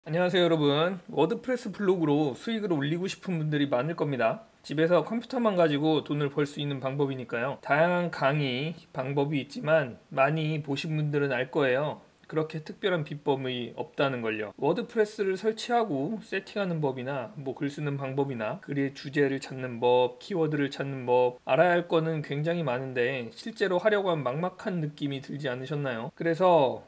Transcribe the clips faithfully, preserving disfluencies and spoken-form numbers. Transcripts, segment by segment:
안녕하세요 여러분. 워드프레스 블로그로 수익을 올리고 싶은 분들이 많을 겁니다. 집에서 컴퓨터만 가지고 돈을 벌 수 있는 방법이니까요. 다양한 강의 방법이 있지만 많이 보신 분들은 알 거예요. 그렇게 특별한 비법이 없다는 걸요. 워드프레스를 설치하고 세팅하는 법이나 뭐 글 쓰는 방법이나 글의 주제를 찾는 법, 키워드를 찾는 법, 알아야 할 거는 굉장히 많은데 실제로 하려고 하면 막막한 느낌이 들지 않으셨나요? 그래서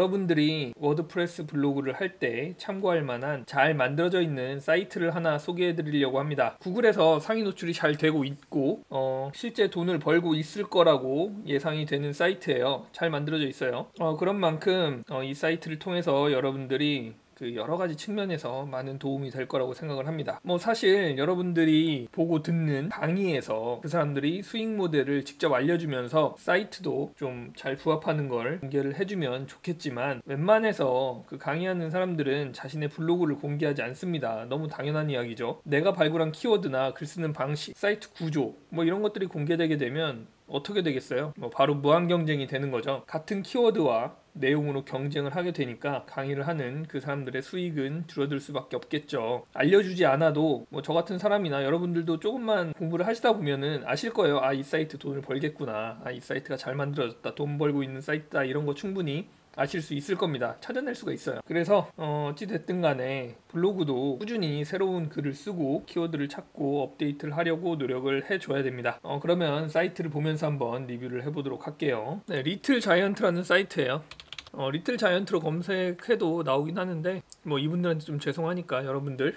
여러분들이 워드프레스 블로그를 할 때 참고할 만한 잘 만들어져 있는 사이트를 하나 소개해 드리려고 합니다. 구글에서 상위 노출이 잘 되고 있고 어, 실제 돈을 벌고 있을 거라고 예상이 되는 사이트예요. 잘 만들어져 있어요. 어, 그런 만큼 어, 이 사이트를 통해서 여러분들이 그 여러 가지 측면에서 많은 도움이 될 거라고 생각을 합니다. 뭐 사실 여러분들이 보고 듣는 강의에서 그 사람들이 수익 모델을 직접 알려주면서 사이트도 좀 잘 부합하는 걸 공개를 해주면 좋겠지만 웬만해서 그 강의하는 사람들은 자신의 블로그를 공개하지 않습니다. 너무 당연한 이야기죠. 내가 발굴한 키워드나 글 쓰는 방식, 사이트 구조 뭐 이런 것들이 공개되게 되면 어떻게 되겠어요? 뭐 바로 무한 경쟁이 되는 거죠. 같은 키워드와 내용으로 경쟁을 하게 되니까 강의를 하는 그 사람들의 수익은 줄어들 수밖에 없겠죠. 알려주지 않아도 뭐 저 같은 사람이나 여러분들도 조금만 공부를 하시다 보면은 아실 거예요. 아, 이 사이트 돈을 벌겠구나. 아, 이 사이트가 잘 만들어졌다. 돈 벌고 있는 사이트다. 이런 거 충분히 아실 수 있을 겁니다. 찾아낼 수가 있어요. 그래서 어, 어찌됐든 간에 블로그도 꾸준히 새로운 글을 쓰고 키워드를 찾고 업데이트를 하려고 노력을 해줘야 됩니다. 어, 그러면 사이트를 보면서 한번 리뷰를 해보도록 할게요. 네, 리틀 자이언트라는 사이트예요. 어, 리틀 자이언트로 검색해도 나오긴 하는데 뭐 이분들한테 좀 죄송하니까 여러분들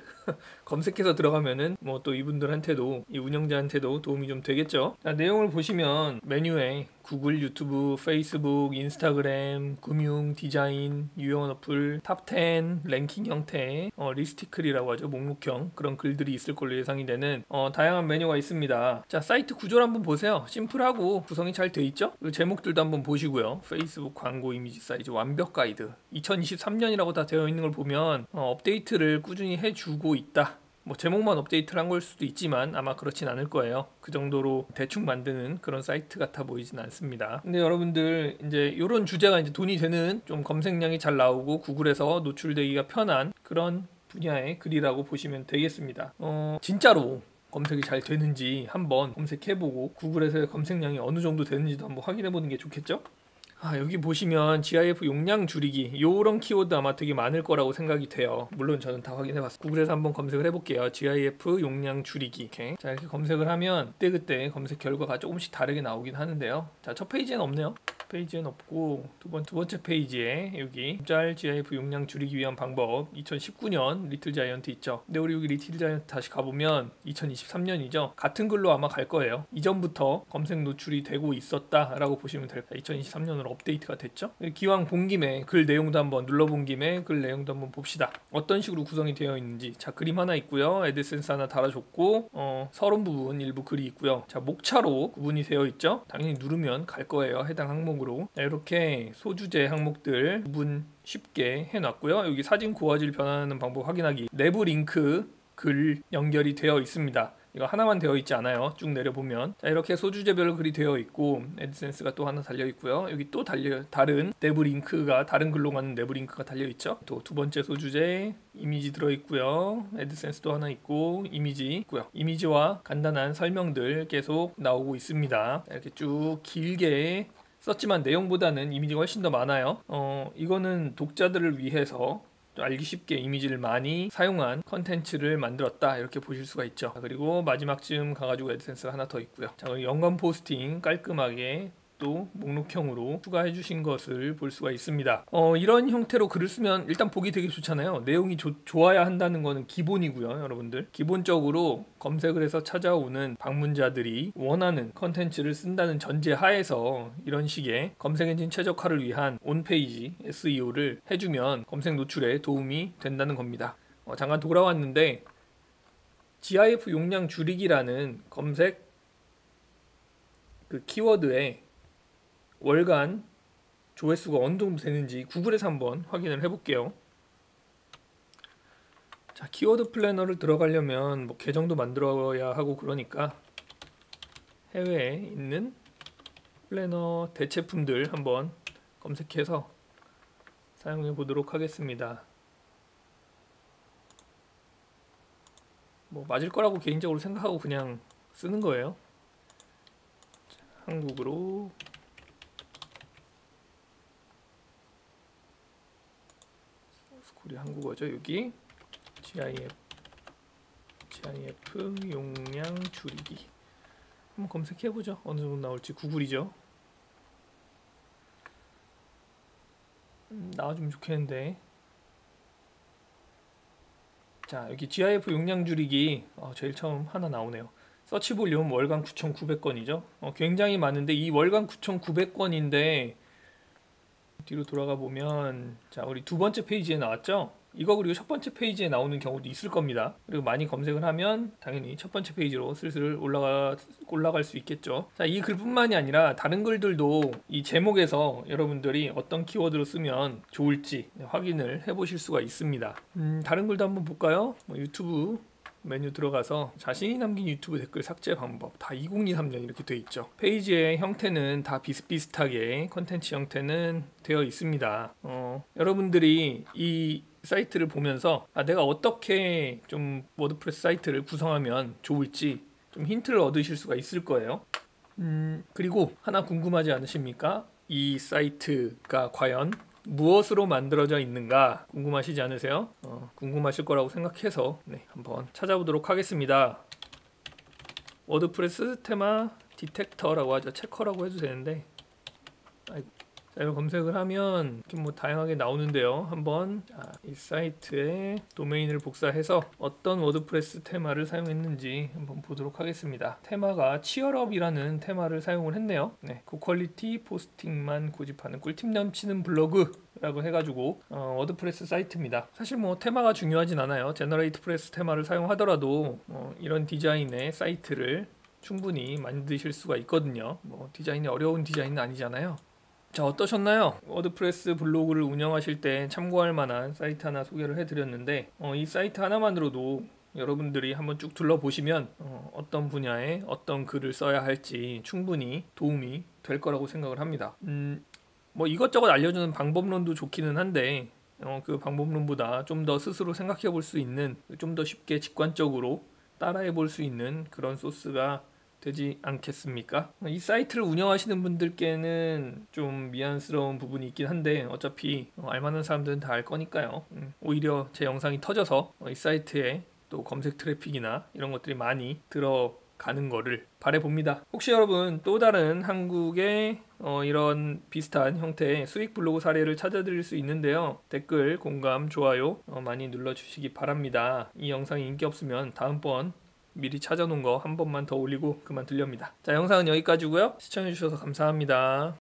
검색해서 들어가면은 뭐 또 이분들한테도 이 운영자한테도 도움이 좀 되겠죠. 자, 내용을 보시면 메뉴에 구글, 유튜브, 페이스북, 인스타그램, 금융, 디자인, 유용한 어플, 탑 텐, 랭킹 형태의 어, 리스티클이라고 하죠. 목록형 그런 글들이 있을 걸로 예상이 되는 어, 다양한 메뉴가 있습니다. 자, 사이트 구조를 한번 보세요. 심플하고 구성이 잘 돼 있죠? 그 제목들도 한번 보시고요. 페이스북 광고 이미지 사이즈 완벽 가이드 이천이십삼 년이라고 다 되어 있는 걸 보면 어, 업데이트를 꾸준히 해주고 있다. 뭐 제목만 업데이트를 한 걸 수도 있지만 아마 그렇진 않을 거예요. 그 정도로 대충 만드는 그런 사이트 같아 보이진 않습니다. 근데 여러분들 이제 이런 주제가 이제 돈이 되는 좀 검색량이 잘 나오고 구글에서 노출되기가 편한 그런 분야의 글이라고 보시면 되겠습니다. 어, 진짜로 검색이 잘 되는지 한번 검색해보고 구글에서의 검색량이 어느 정도 되는지도 한번 확인해보는 게 좋겠죠? 아, 여기 보시면 지아이에프 용량 줄이기 요런 키워드 아마 되게 많을 거라고 생각이 돼요. 물론 저는 다 확인해봤어요. 구글에서 한번 검색을 해볼게요. 지아이에프 용량 줄이기. 오케이. 자, 이렇게 검색을 하면 그때그때 검색 결과가 조금씩 다르게 나오긴 하는데요. 자, 첫 페이지엔 없네요. 페이지엔 없고 두, 번, 두 번째 페이지에 여기 짤 지아이에프 용량 줄이기 위한 방법 이천십구 년 리틀 자이언트 있죠. 근데 우리 여기 리틀 자이언트 다시 가보면 이천이십삼 년이죠. 같은 글로 아마 갈 거예요. 이전부터 검색 노출이 되고 있었다라고 보시면 될 거예요. 이천이십삼 년으로 업데이트가 됐죠. 기왕 본 김에 글 내용도 한번 눌러본 김에 글 내용도 한번 봅시다. 어떤 식으로 구성이 되어 있는지. 자, 그림 하나 있고요. 애드센스 하나 달아줬고 어, 서론 부분 일부 글이 있고요. 자, 목차로 구분이 되어 있죠. 당연히 누르면 갈 거예요. 해당 항목으로. 자, 이렇게 소주제 항목들 구분 쉽게 해놨고요. 여기 사진 고화질 변환하는 방법 확인하기. 내부 링크 글 연결이 되어 있습니다. 이거 하나만 되어 있지 않아요. 쭉 내려보면 자, 이렇게 소주제별 글이 되어 있고 애드센스가 또 하나 달려 있고요. 여기 또 달려 다른 내부 링크가 다른 글로 가는 내부 링크가 달려 있죠. 또 두 번째 소주제 이미지 들어 있고요. 애드센스도 하나 있고 이미지 있고요. 이미지와 간단한 설명들 계속 나오고 있습니다. 이렇게 쭉 길게 썼지만 내용보다는 이미지가 훨씬 더 많아요. 어, 이거는 독자들을 위해서 알기 쉽게 이미지를 많이 사용한 컨텐츠를 만들었다 이렇게 보실 수가 있죠. 그리고 마지막쯤 가가지고 애드센스가 하나 더 있고요. 자, 연관 포스팅 깔끔하게 또 목록형으로 추가해 주신 것을 볼 수가 있습니다. 어, 이런 형태로 글을 쓰면 일단 보기 되게 좋잖아요. 내용이 조, 좋아야 한다는 거는 기본이고요. 여러분들 기본적으로 검색을 해서 찾아오는 방문자들이 원하는 컨텐츠를 쓴다는 전제 하에서 이런 식의 검색 엔진 최적화를 위한 온페이지 에스이오를 해주면 검색 노출에 도움이 된다는 겁니다. 어, 잠깐 돌아왔는데 지아이에프 용량 줄이기라는 검색 그 키워드에 월간 조회수가 어느 정도 되는지 구글에서 한번 확인을 해볼게요. 자, 키워드 플래너를 들어가려면 뭐 계정도 만들어야 하고 그러니까 해외에 있는 플래너 대체품들 한번 검색해서 사용해 보도록 하겠습니다. 뭐 맞을 거라고 개인적으로 생각하고 그냥 쓰는 거예요. 자, 한국으로 코리아 한국어죠. 여기 지아이에프 지아이에프 용량 줄이기 한번 검색해보죠. 어느 정도 나올지. 구글이죠. 음, 나와주면 좋겠는데. 자, 여기 지아이에프 용량 줄이기 어, 제일 처음 하나 나오네요. 서치 볼륨 월간 구천구백 건이죠. 어, 굉장히 많은데 이 월간 구천구백 건인데 뒤로 돌아가 보면 자, 우리 두 번째 페이지에 나왔죠. 이거 그리고 첫 번째 페이지에 나오는 경우도 있을 겁니다. 그리고 많이 검색을 하면 당연히 첫 번째 페이지로 슬슬 올라가, 올라갈 수 있겠죠. 자, 이 글뿐만이 아니라 다른 글들도 이 제목에서 여러분들이 어떤 키워드로 쓰면 좋을지 확인을 해보실 수가 있습니다. 음, 다른 글도 한번 볼까요? 뭐 유튜브 메뉴 들어가서 자신이 남긴 유튜브 댓글 삭제 방법 다 이천이십삼 년 이렇게 돼 있죠. 페이지의 형태는 다 비슷비슷하게 컨텐츠 형태는 되어 있습니다. 어, 여러분들이 이 사이트를 보면서 아, 내가 어떻게 좀 워드프레스 사이트를 구성하면 좋을지 좀 힌트를 얻으실 수가 있을 거예요. 음, 그리고 하나 궁금하지 않으십니까? 이 사이트가 과연 무엇으로 만들어져 있는가 궁금하시지 않으세요? 어, 궁금하실 거라고 생각해서 네, 한번 찾아보도록 하겠습니다. 워드프레스 테마 디텍터라고 하죠. 체커라고 해도 되는데 아이고. 자, 이거 검색을 하면 이렇게 뭐 다양하게 나오는데요. 한번 자, 이 사이트에 도메인을 복사해서 어떤 워드프레스 테마를 사용했는지 한번 보도록 하겠습니다. 테마가 치얼업이라는 테마를 사용을 했네요. 네, 고퀄리티 포스팅만 고집하는 꿀팁 넘치는 블로그라고 해가지고 어, 워드프레스 사이트입니다. 사실 뭐 테마가 중요하진 않아요. 제너레이트 프레스 테마를 사용하더라도 어, 이런 디자인의 사이트를 충분히 만드실 수가 있거든요. 뭐 디자인이 어려운 디자인은 아니잖아요. 자, 어떠셨나요? 워드프레스 블로그를 운영하실 때 참고할 만한 사이트 하나 소개를 해드렸는데 어, 이 사이트 하나만으로도 여러분들이 한번 쭉 둘러보시면 어, 어떤 분야에 어떤 글을 써야 할지 충분히 도움이 될 거라고 생각을 합니다. 음, 뭐 이것저것 알려주는 방법론도 좋기는 한데 어, 그 방법론보다 좀 더 스스로 생각해 볼 수 있는, 좀 더 쉽게 직관적으로 따라해 볼 수 있는 그런 소스가 되지 않겠습니까? 이 사이트를 운영하시는 분들께는 좀 미안스러운 부분이 있긴 한데 어차피 알만한 사람들은 다 알 거니까요. 오히려 제 영상이 터져서 이 사이트에 또 검색 트래픽이나 이런 것들이 많이 들어가는 거를 바라봅니다. 혹시 여러분 또 다른 한국의 어 이런 비슷한 형태의 수익 블로그 사례를 찾아드릴 수 있는데요. 댓글, 공감, 좋아요 어 많이 눌러주시기 바랍니다. 이 영상이 인기 없으면 다음번 미리 찾아놓은 거 한 번만 더 올리고 그만 들렵니다. 자, 영상은 여기까지고요. 시청해주셔서 감사합니다.